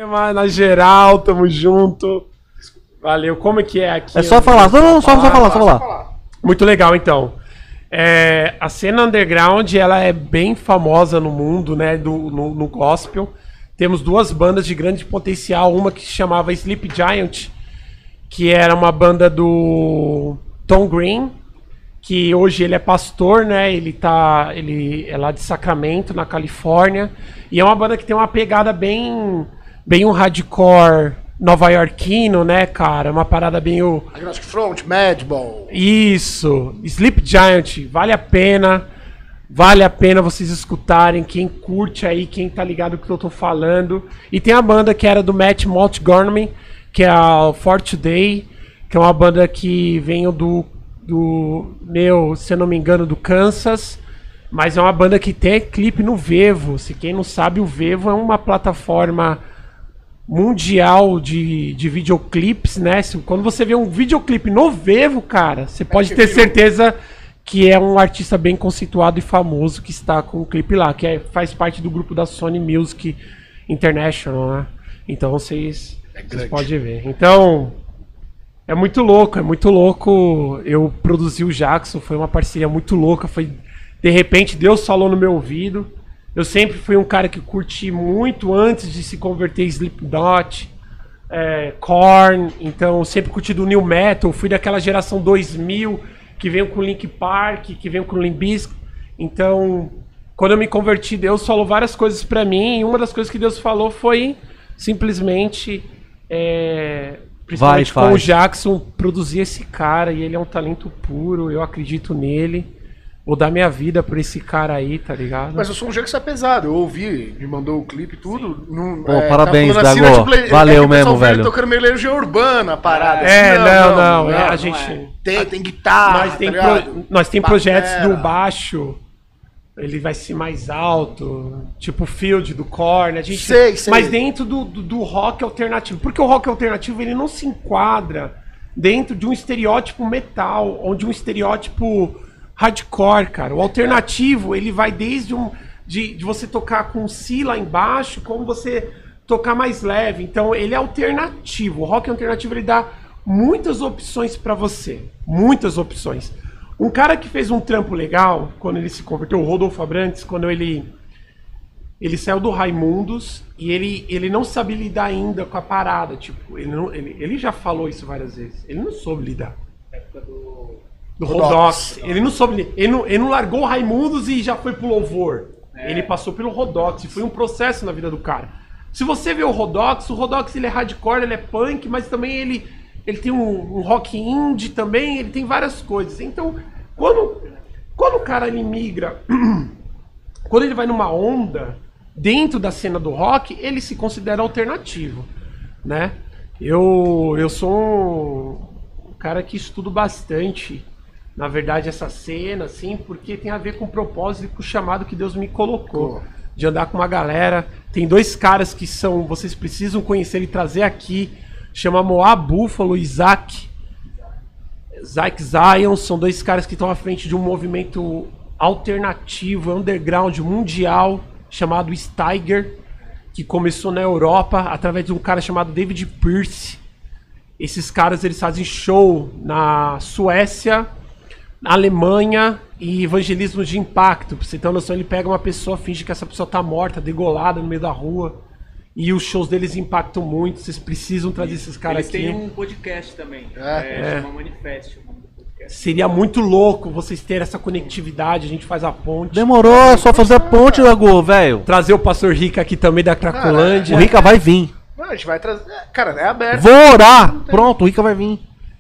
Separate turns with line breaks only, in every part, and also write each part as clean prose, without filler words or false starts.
Na geral, tamo junto. Valeu. Como é que é aqui?
É só falar. Não, só falar.
Muito legal, então. A cena underground, ela é bem famosa no mundo, né? No gospel. Temos duas bandas de grande potencial. Uma que se chamava Sleep Giant, que era uma banda do Tom Green, que hoje ele é pastor, né? Ele é lá de Sacramento, na Califórnia. E é uma banda que tem uma pegada bem um hardcore nova-iorquino, né, cara? Uma parada bem o...
Agnostic Front, Madball.
Isso. Sleep Giant. Vale a pena vocês escutarem. Quem curte aí, quem tá ligado com o que eu tô falando. E tem a banda que era do Matt Montgomery, que é a For Today, que é uma banda que veio se eu não me engano, do Kansas, mas é uma banda que tem clipe no Vevo. Se quem não sabe, o Vevo é uma plataforma mundial de videoclipes, né? Quando você vê um videoclipe no Vevo, cara, você pode ter certeza que é um artista bem conceituado e famoso que está com o clipe lá, que faz parte do grupo da Sony Music International, né? Então vocês podem ver. Então, é muito louco. Eu produzi o Jackson, foi uma parceria muito louca. De repente, Deus falou no meu ouvido. Eu sempre fui um cara que curti muito antes de se converter em Slipknot, Korn. Então, eu sempre curti do New Metal. Fui daquela geração 2000 que veio com Linkin Park, que veio com Limp Bizkit. Então, quando eu me converti, Deus falou várias coisas pra mim. E uma das coisas que Deus falou foi simplesmente... principalmente com o Jackson, produzir esse cara, e ele é um talento puro, eu acredito nele. Vou dar minha vida por esse cara aí, tá ligado?
Mas eu sou um Jackson pesado, eu ouvi, me mandou o clipe e tudo.
Parabéns, Dago. Valeu mesmo, velho.
Tocando meio Legião Urbana a parada.
Não, a gente...
Tem guitarra,
nós tem projetos do baixo, ele vai ser mais alto, tipo o Field do Korn, a gente...
Sei.
Mas dentro do rock alternativo, porque o rock alternativo ele não se enquadra dentro de um estereótipo metal, ou de um estereótipo hardcore, cara. O alternativo, ele vai desde de você tocar com si lá embaixo, como você tocar mais leve. Então, ele é alternativo. O rock alternativo, ele dá muitas opções pra você. Muitas opções. Um cara que fez um trampo legal, quando ele se converteu, o Rodolfo Abrantes, quando ele saiu do Raimundos, e ele não sabe lidar ainda com a parada. Tipo, ele já falou isso várias vezes. Ele não soube lidar. Do Rodox. Ele não soube. Ele não largou o Raimundos e já foi pro louvor. Ele passou pelo Rodox. E foi um processo na vida do cara. Se você vê o Rodox ele é hardcore, ele é punk, mas também ele tem um rock indie também, ele tem várias coisas. Então, quando o cara ele migra, quando ele vai numa onda dentro da cena do rock, ele se considera alternativo, né? Eu sou um cara que estudo bastante, na verdade, essa cena, assim, porque tem a ver com o propósito e com o chamado que Deus me colocou. De andar com uma galera. Tem dois caras que vocês precisam conhecer e trazer aqui. Chama Moab Buffalo e Isaac Zion. São dois caras que estão à frente de um movimento alternativo, underground, mundial, chamado Steiger, que começou na Europa através de um cara chamado David Pearce. Esses caras, eles fazem show na Suécia, na Alemanha e evangelismo de impacto. Pra você ter uma noção, ele pega uma pessoa, finge que essa pessoa tá morta, degolada no meio da rua. E os shows deles impactam muito. Vocês precisam trazer esses caras aqui.
Eles têm um podcast também. Chama Manifest.
Seria muito louco vocês terem essa conectividade. A gente faz a ponte.
Demorou, é só fazer a ponte, Dago, velho.
Trazer o Pastor Rica aqui também da Cracolândia.
O Rica vai vir.
Não, a gente vai trazer. Cara, é aberto.
Vou orar. Pronto, o Rica vai vir.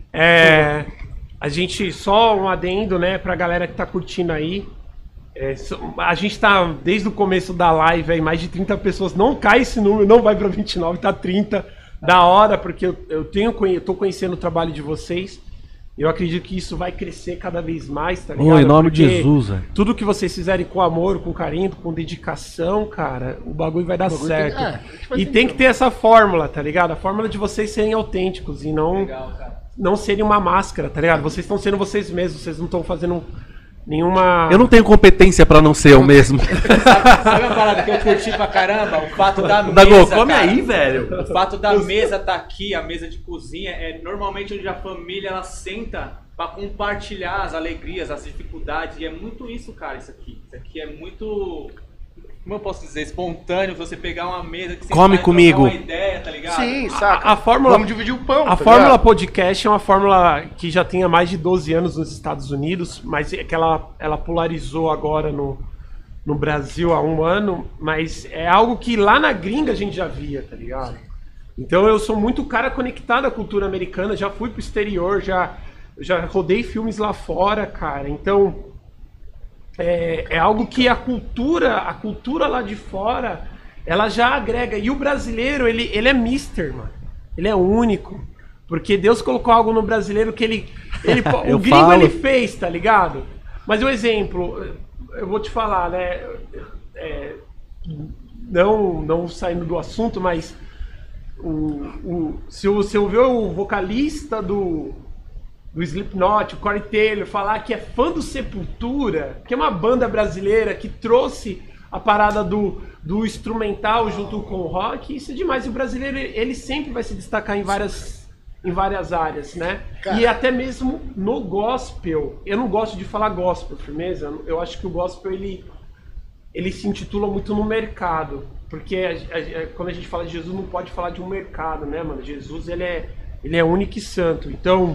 A gente, só um adendo, né, pra galera que tá curtindo aí. A gente tá, desde o começo da live, aí, mais de 30 pessoas. Não cai esse número, não vai pra 29, tá 30. Da hora, porque eu tô conhecendo o trabalho de vocês. Eu acredito que isso vai crescer cada vez mais, tá ligado?
Em nome de Jesus, velho.
Tudo que vocês fizerem com amor, com carinho, com dedicação, cara, o bagulho vai dar certo. E tem que ter essa fórmula, tá ligado? A fórmula de vocês serem autênticos e não serem uma máscara, tá ligado? Vocês estão sendo vocês mesmos, vocês não estão fazendo nenhuma...
Eu não tenho competência pra não ser eu mesmo.
Sabe uma parada que eu curti pra caramba? O fato da mesa,
Dago, come
cara.
aí, velho.
O fato da mesa tá aqui, a mesa de cozinha, é normalmente onde a família ela senta pra compartilhar as alegrias, as dificuldades. E é muito isso, cara, isso aqui. Isso aqui é muito... Como eu posso dizer? Espontâneo, você pegar uma mesa que você
Come
vai
comigo.
trocar uma ideia, tá ligado?
Sim, saca?
A fórmula...
Vamos dividir o pão.
A
tá
fórmula
ligado?
podcast é uma fórmula que já tem há mais de 12 anos nos Estados Unidos, mas é que ela polarizou agora no Brasil há um ano, mas é algo que lá na gringa a gente já via, tá ligado? Então eu sou muito cara conectado à cultura americana, já fui pro exterior, já rodei filmes lá fora, cara. Então é algo que a cultura lá de fora, ela já agrega. E o brasileiro, ele é mister, mano. Ele é único. Porque Deus colocou algo no brasileiro que ele o gringo ele fez, tá ligado? Mas um exemplo, eu vou te falar, né? Não saindo do assunto, mas se você ouvir o vocalista do Slipknot, o Corey Taylor, falar que é fã do Sepultura, que é uma banda brasileira que trouxe a parada do instrumental junto com o rock, isso é demais. E o brasileiro, ele sempre vai se destacar em várias áreas, né?
Cara.
E até mesmo no gospel. Eu não gosto de falar gospel, firmeza. Eu acho que o gospel, ele se intitula muito no mercado. Porque quando a gente fala de Jesus, não pode falar de um mercado, né, mano? Jesus, ele é único e santo. Então...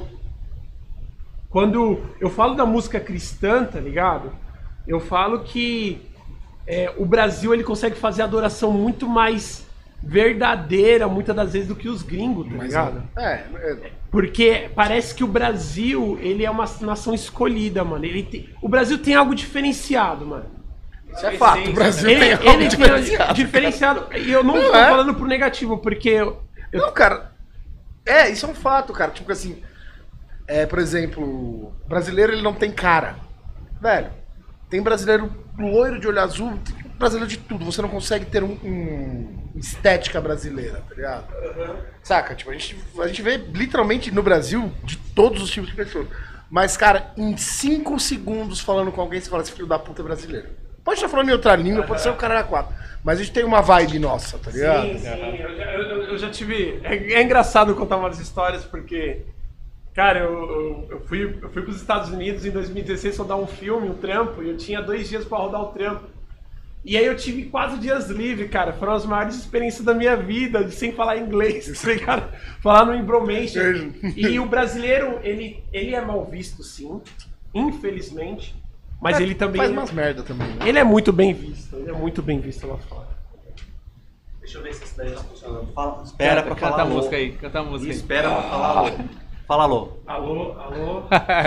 Quando eu falo da música cristã, tá ligado? Eu falo que o Brasil ele consegue fazer a adoração muito mais verdadeira, muitas das vezes, do que os gringos, tá ligado? Porque parece que o Brasil, ele é uma nação escolhida, mano. O Brasil tem algo diferenciado, mano.
Isso é fato, o Brasil
Ele
tem algo
tem
diferenciado.
diferenciado. E eu não tô falando pro negativo, porque...
Não, cara. Isso é um fato, cara. Tipo assim... por exemplo, o brasileiro ele não tem cara. Velho, tem brasileiro loiro de olho azul, tem brasileiro de tudo. Você não consegue ter um estética brasileira, tá ligado? Saca? Tipo, a gente vê literalmente no Brasil de todos os tipos de pessoas. Mas, cara, em 5 segundos falando com alguém, você fala, esse filho da puta é brasileiro. Pode estar falando em outra língua, pode ser o cara na 4. Mas a gente tem uma vibe nossa, tá ligado?
Sim. Eu já tive... É engraçado contar umas histórias, porque... Cara, eu fui para os Estados Unidos em 2016 rodar um filme, um trampo, e eu tinha 2 dias para rodar o trampo. E aí eu tive 4 dias livre, cara. Foram as maiores experiências da minha vida, sem falar inglês, tá ligado? Falar no embromation. E o brasileiro, ele é mal visto, sim, infelizmente. Mas ele também...
Faz umas merda também, né?
Ele é muito bem visto, lá fora.
Deixa eu ver se isso daí tá funcionando. Espera pra falar
Canta a
alô.
música aí, canta a música aí.
Espera pra falar alô. Fala alô.
Alô?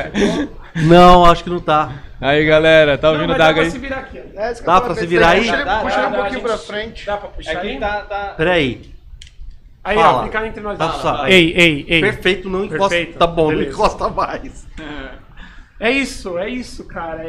Não, acho que não tá.
Aí, galera, tá ouvindo o Dago aí?
Dá pra se virar aqui, ó.
Dá pra se virar aí?
Puxa ele um pouquinho
gente-
pra frente.
Dá pra puxar aí?
Peraí.
Aí,
Fala.
ó, fica entre nós.
Tá,
dois.
tá.
Ei.
Perfeito, não encosta.
Perfeito,
Tá bom,
beleza.
não encosta mais.
É isso, cara.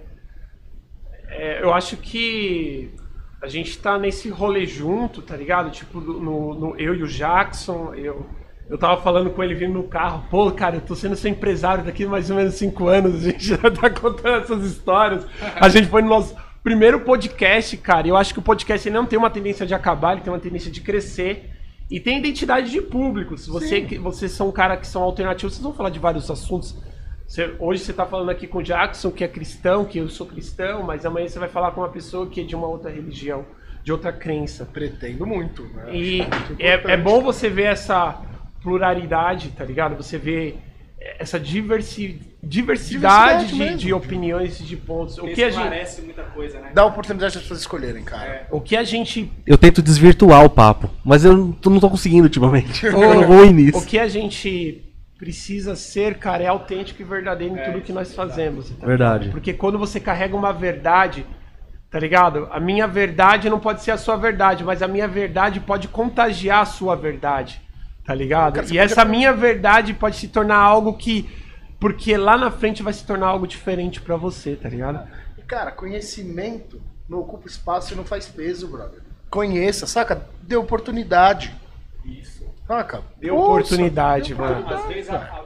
Eu acho que a gente tá nesse rolê junto, tá ligado? Tipo, eu e o Jackson, eu tava falando com ele vindo no carro, pô, cara, eu tô sendo seu empresário daqui mais ou menos 5 anos, a gente já tá contando essas histórias. A gente foi no nosso primeiro podcast, cara, e eu acho que o podcast ele não tem uma tendência de acabar, ele tem uma tendência de crescer. E tem identidade de público. Se vocês são um cara que são alternativos, vocês vão falar de vários assuntos. Hoje você tá falando aqui com o Jackson, que é cristão, que eu sou cristão, mas amanhã você vai falar com uma pessoa que é de uma outra religião, de outra crença.
Pretendo muito, né?
E
Acho muito
é
importante.
bom você ver essa pluralidade, tá ligado? Você vê essa diversidade
mesmo.
de opiniões e de pontos. O
Porque
que a gente,
esclarece muita coisa, né?
Dá oportunidade das pessoas escolherem, cara.
o que a gente
Eu tento desvirtuar o papo, mas eu não tô conseguindo ultimamente. Eu não vou ir nisso.
O que a gente precisa ser, cara, é autêntico e verdadeiro em tudo que nós fazemos. Tá
Verdade.
ligado? Porque quando você carrega uma verdade, tá ligado? A minha verdade não pode ser a sua verdade, mas a minha verdade pode contagiar a sua verdade, tá ligado?
Cara, você
E essa minha verdade pode se tornar algo que... Porque lá na frente vai se tornar algo diferente pra você, tá ligado?
E, cara, conhecimento não ocupa espaço e não faz peso, brother. Conheça, saca? Dê oportunidade.
Isso.
Saca?
Dê oportunidade, mano.
Às vezes a